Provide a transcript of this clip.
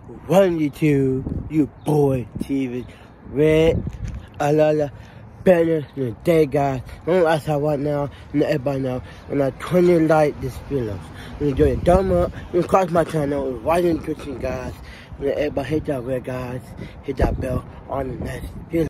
One YouTube, you boy TV, red, a lot better than that, guys. Don't ask how right now, and everybody know. And I 20 like this video. Enjoy it, thumb up, and subscribe to my channel, right in the description, guys. And everybody hit that red, guys. Hit that bell on the next video.